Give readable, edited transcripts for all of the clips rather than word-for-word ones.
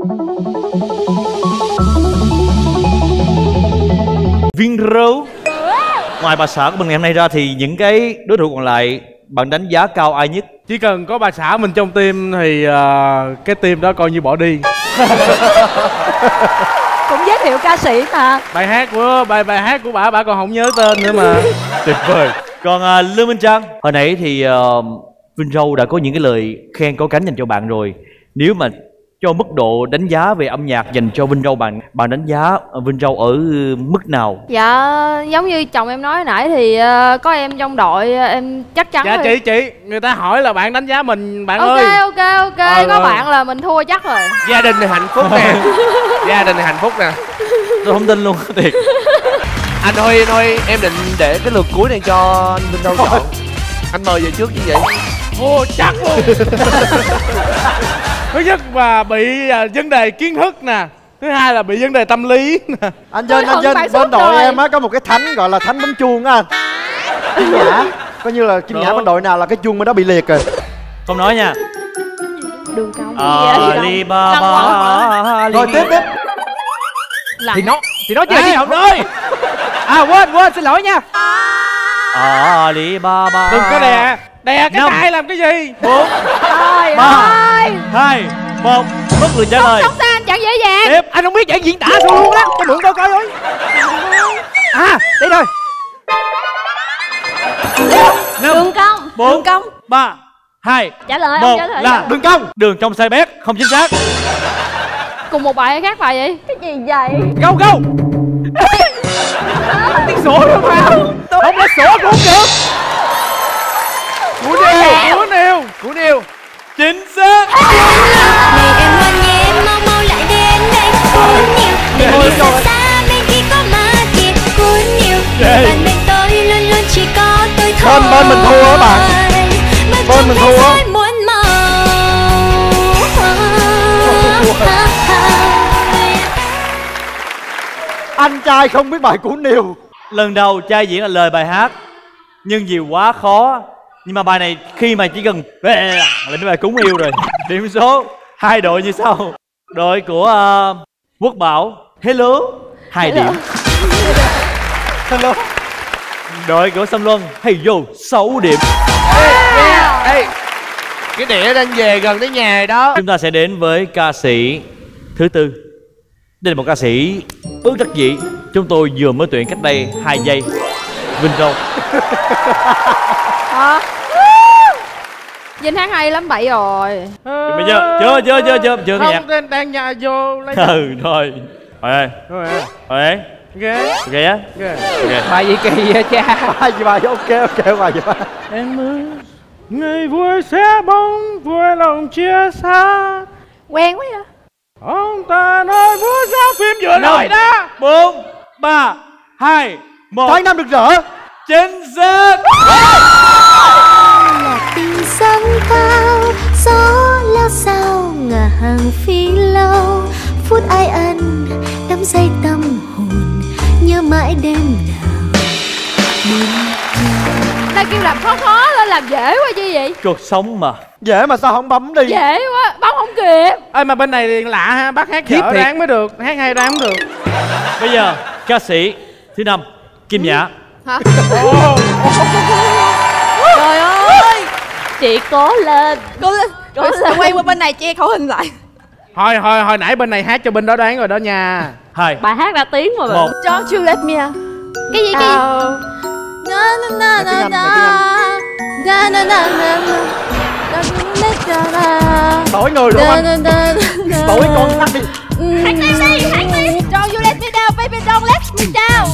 Viên râu. Ngoài bà xã của mình ngày hôm nay ra thì những cái đối thủ còn lại bạn đánh giá cao ai nhất? Chỉ cần có bà xã mình trong team thì cái team đó coi như bỏ đi. Cũng giới thiệu ca sĩ mà. Bài hát của bài hát của bà còn không nhớ tên nữa mà. Tuyệt vời. Còn Lương Minh Trang, hồi nãy thì Vinh Râu đã có những cái lời khen có cánh dành cho bạn rồi. Nếu mà cho mức độ đánh giá về âm nhạc dành cho Vinh Râu, bạn đánh giá Vinh Râu ở mức nào? Dạ giống như chồng em nói nãy thì có em trong đội em chắc chắn. Dạ rồi. chị người ta hỏi là bạn đánh giá mình bạn ok, ơi. Ok có bạn là mình thua chắc rồi. Gia đình thì hạnh phúc nè. Gia đình thì hạnh phúc nè. Tôi không tin luôn thiệt. Anh thôi em định để cái lượt cuối này cho anh Vinh Râu chọn. Anh mời về trước như vậy. Ô chắc luôn. Thứ nhất là bị vấn đề kiến thức nè, thứ hai là bị vấn đề tâm lý nè. Anh Vinh bên đội em á có một cái thánh gọi là thánh bấm chuông á anh. Kim Nhã, coi như là Kim Nhã bên đội nào là cái chuông bên đó bị liệt rồi. Không nói nha. Đường cong Alibaba. Rồi tiếp Thì nó chưa gì Hồng ơi. quên xin lỗi nha. Alibaba. Đừng có đè cái tay làm cái gì. 4 3 2 1 mất lượt trả lời. Không sao anh chẳng dễ dàng. Tiếp. Anh không biết giảng diễn tả sao luôn á. Cho mượn tôi coi thôi. Đây rồi. Đường cong. 4 3 2 Trả lời 1 trả lời. là Đường Cong. Đường trong sai bét, không chính xác. Cùng một bài hay khác bài vậy? Cái gì vậy? Go tiếng sủa luôn mà. Không lẽ sủa cũng được. Của Niêu. Chính xác. Này em ngoan nhé, mau lại đến đây. Cuốn nhiều, đừng đi xa xa bên khi có má kia. Cuốn nhiều, bạn bên tôi luôn luôn chỉ có tôi thôi. Bên mình thua á bạn. Bên mình thua á. Muốn màu. Anh trai không biết bài của Niêu. Lần đầu trai diễn là lời bài hát, nhưng vì quá khó. Nhưng mà bài này khi mà chỉ cần là mấy bài cúng yêu rồi. Điểm số hai đội như sau. Đội của Quốc Bảo hello 2 điểm. Hello. Đội của Sâm Luân hey yo 6 điểm. Ê, cái đĩa đang về gần tới nhà rồi đó. Chúng ta sẽ đến với ca sĩ thứ tư. Đây là một ca sĩ ước đắc dĩ, chúng tôi vừa mới tuyển cách đây 2 giây. Vinh Râu. Vinh hát hay lắm bậy rồi. Bây giờ chưa nghe nhạc. Không đang nhà vô lấy. Rồi. Rồi Ghê. ok á. Ok. Bài gì kỳ vậy cha? Bài ok bài gì ba. Em ơi, người vui sẽ bóng vui lòng chia xa. Quen quá vậy. Ông ta nói vui sao phim vừa rồi đó. 4 3 2 1. Tháng năm được rỡ. Chính xác. Tình dâng cao, gió leo sao ngả hàng phi lâu. Phút ai ân, đắm say tâm hồn, nhớ mãi đêm nào. Ta kêu làm khó lên làm dễ quá chứ vậy. Cuộc sống mà. Dễ mà sao không bấm đi. Dễ quá, bấm không kịp. Ê mà bên này thì lạ ha, bác hát dở đáng mới được, hát hay đáng mới được. Bây giờ ca sĩ thứ 5 Kim Nhã. Hả? Trời ơi. Chị cố lên. Cố lên. Quay qua bên này che khẩu hình lại. Hồi nãy bên này hát cho bên đó đoán rồi đó nha. 2 Bài hát ra tiếng mà. 1. Don't you let me out. Cái gì? Na na na na na na na na. Đổi người luôn anh. Đổi con tắt đi. Hát đi. Don't you let me down, baby, don't let me down.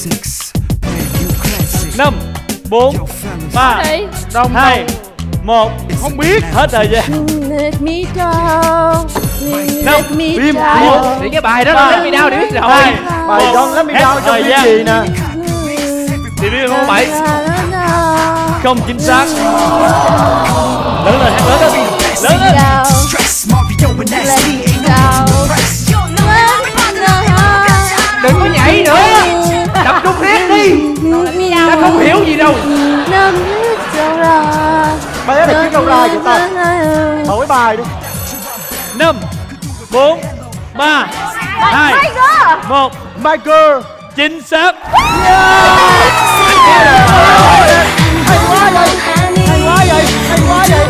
5 4 3 Đông 2 1. không biết. Hết thời gian. Let me down. Let me down. Thì cái bài đó là Let Me Down để biết rồi. Bài Don't Let Me Down trong cái gì nè. Thì biết không bảy. Không chính xác. Lớn lên hát lớn lên. Lớn lên. Đừng có nhảy nữa. Tập trung hát đi. Ta không hiểu gì đâu. Bài này kiếm đâu ra vậy ta. Đổi bài đi. 5 4 3, 2, 1. Michael. Chính xác. Hay quá vậy. Hay quá vậy. Hay quá vậy.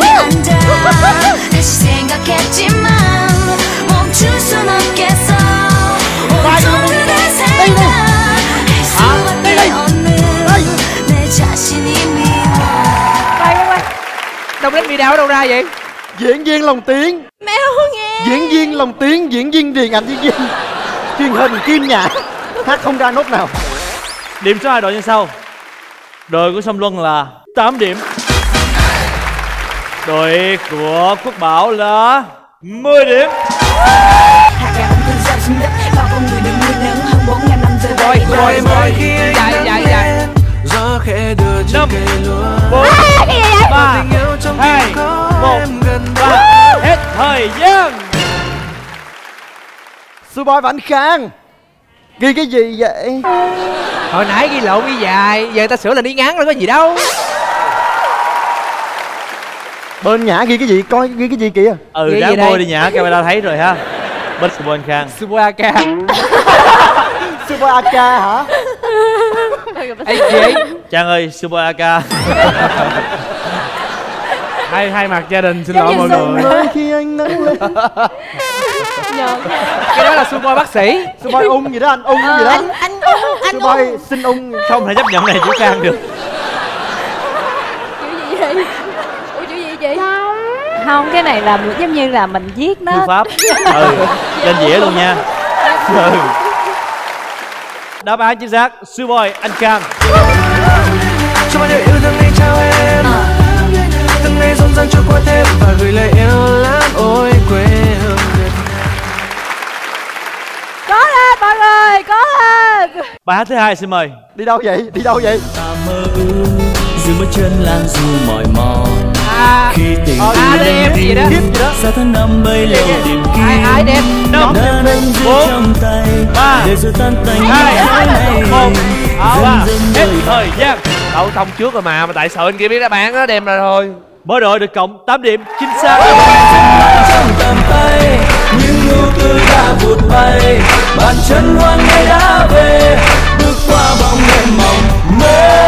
Đâu đến video ở đâu ra vậy? Diễn viên lồng tiếng. Mẹ không nghe. Diễn viên lồng tiếng, diễn viên điện ảnh, diễn viên truyền hình Kim Nhã. Hát không ra nốt nào. Điểm số 2 đội như sau. Đội của Sông Luân là 8 điểm. Đội của Quốc Bảo là 10 điểm. Rồi dài. 5, 4, 3, 2, 1 và hết thời gian. Sư Boy và anh Khang ghi cái gì vậy? Hồi nãy ghi lộn ghi dài, giờ ta sửa là đi ngắn đâu có gì đâu. Bên Nhã ghi cái gì? Coi ghi cái gì kìa? Ghi Ráng gì môi đây? đi Nhã, camera thấy rồi ha. Bên Sư Boy anh Khang. Super AK. Super AK hả? Ê chị. Trang ơi, Sư Boy AK. Hai mặt gia đình xin lỗi mọi người. Nơi khi anh nắng lên. Cái đó là Super bác sĩ. Sư Boy ung gì đó anh, ung gì đó. Anh Sư Boy xin ung. Không thể chấp nhận này của Khang được. Chữ gì vậy? Ủa chữ gì vậy? Không, cái này là giống như là mình viết nó. Thư pháp. Lên dĩa luôn nha. Đáp án chính xác, Sư Boy anh Khang. Cho bao nhiêu yêu thương này trao em, từng ngày dòng dàng trôi qua thêm và gửi lời yêu lắm ôi quê hương Việt. Có lên mọi người, có lên. Bài hát thứ hai xin mời. Đi đâu vậy? Đi đâu vậy? Ta mơ ước dừng bước chân lan du mỏi mòn khi tình ADM gì đó. sao tháng năm bay lâu tìm kiếm Ai đẹp. 5, đã nắm giữ 4, trong tay 3, để rồi tan tành 2, 1 và hết thời gian. Đậu thông trước rồi mà tại sợ anh kia biết đáp án á đem ra thôi. Mỗi đội được cộng 8 điểm chính xác. trong tầm tay những nụ cười đã vụt bay bàn chân hoang ngày đã về bước qua bóng đêm mộng mơ.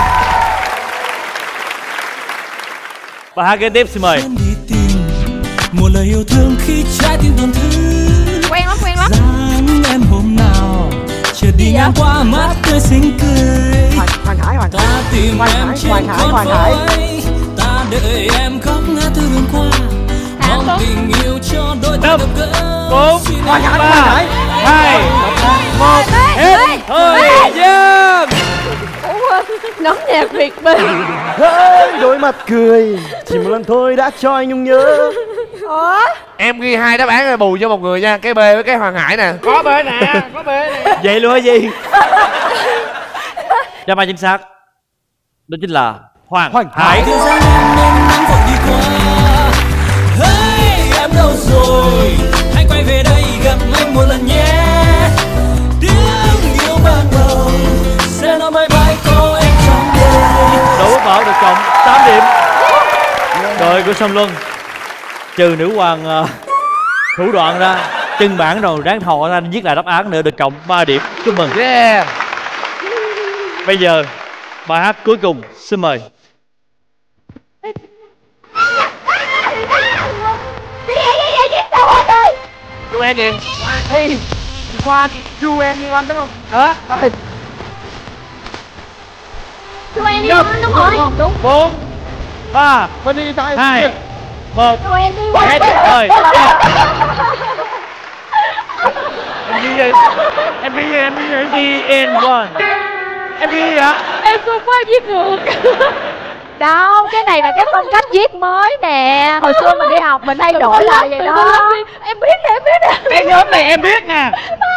Bài hát kế tiếp xin mời. Đi tìm một lời yêu thương khi trái tim tổn thương. Quen lắm, quen lắm. Dáng em hôm nào chợt đi ngang qua mắt tươi xinh cười. Hoàng Hải, Hoàng Ta tìm em trên con phố ấy, ta đợi em khóc ngã tư đường qua. Mong tình yêu cho đôi ta gặp gỡ. 4, 3, 2, 1 hết thời gian. Ngắm nhạc Việt Bình. đôi mặt cười chỉ một lần thôi đã cho anh nhung nhớ. Em ghi 2 đáp án rồi bù cho một người nha. Cái B với cái Hoàng Hải nè. Có bể nè, có bể nè. Vậy luôn hả gì? Đáp án chính xác đó chính là Hoàng Hải. Thời gian em nên nắng vội đi qua. Hey, em đâu rồi? Hãy quay về đây gặp anh một lần nhé. Tiếng yêu ban đầu sẽ nói bye bye có em trong đời. Đội Quốc Bảo được cộng 8 điểm. Đội của Sông Luân trừ nữ hoàng thủ đoạn ra, chân bản rồi ráng thò ra viết lại đáp án nữa được cộng 3 điểm. Chúc mừng. Yeah. Bây giờ bài hát cuối cùng xin mời. Chú em gì? Hey, qua chú em như anh đúng không? Hả? Chú em đi con đúng rồi. Đúng. 4, 3, 2, 1 hết thời. Em ghi N1. Em ghi gì hả? Em không phải viết ngược. Đâu, cái này là cái phong cách viết mới nè. Hồi xưa mình đi học mình thay đổi lại vậy đó. Em biết nè, em biết nè. Cái nhóm này em biết nè.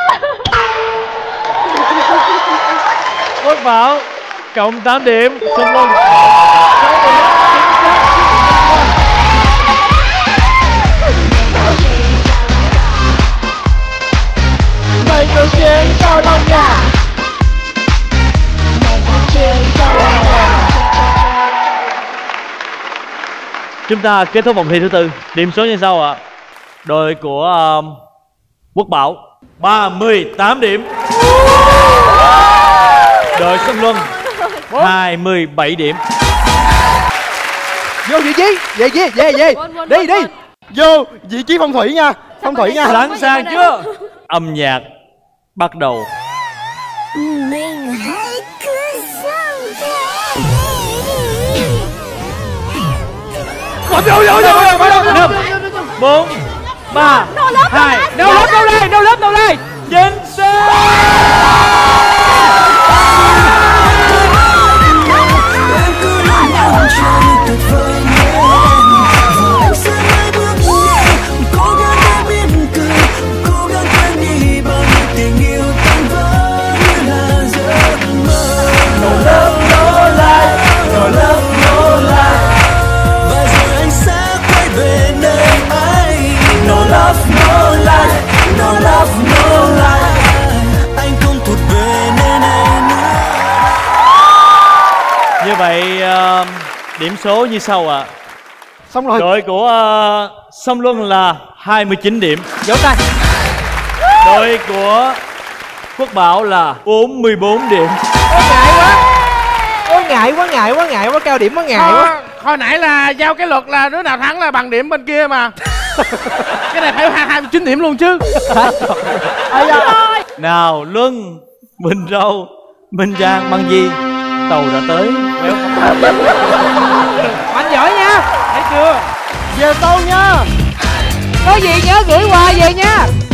Quốc Bảo cộng 8 điểm. Sông Luân Mời câu chuyện sau lòng nhà. chúng ta kết thúc vòng thi thứ tư. Điểm số như sau ạ. Đội của Quốc Bảo 38 điểm. Đội Xuân Luân 27 điểm. Vô vị trí, về đi đi. Vô vị trí phong thủy nha, phong thủy nha. Sẵn sàng chưa? Âm nhạc bắt đầu. Mình hãy cứ sống Vô 5 4 3 2 đâu lên chính Em cứ luôn mong cho tuyệt vời nhé. Và anh sẽ mãi bước nhẹ, cố gắng để biến cười, cố gắng quên đi bao nhiêu tình yêu tan vỡ như là giấc mơ. No love, no life, no love, no life. Và rồi anh sẽ quay về nơi anh. No love, no life, no love, no life. Anh không thuộc về nơi này nữa. Như vậy điểm số như sau ạ. Xong rồi. Đội của Sông Luân là 29 điểm. Vỗ tay. Đội của Quốc Bảo là 44 điểm. Ngại quá, cao điểm quá, ngại quá. Hồi nãy là giao cái luật là đứa nào thắng là bằng điểm bên kia mà. Cái này phải 29 điểm luôn chứ. Nào Luân, Minh Râu, Minh Giang, Băng Di, tàu đã tới. Anh giỏi nha. Thấy chưa? Về tàu nha. Có gì nhớ gửi quà về nha.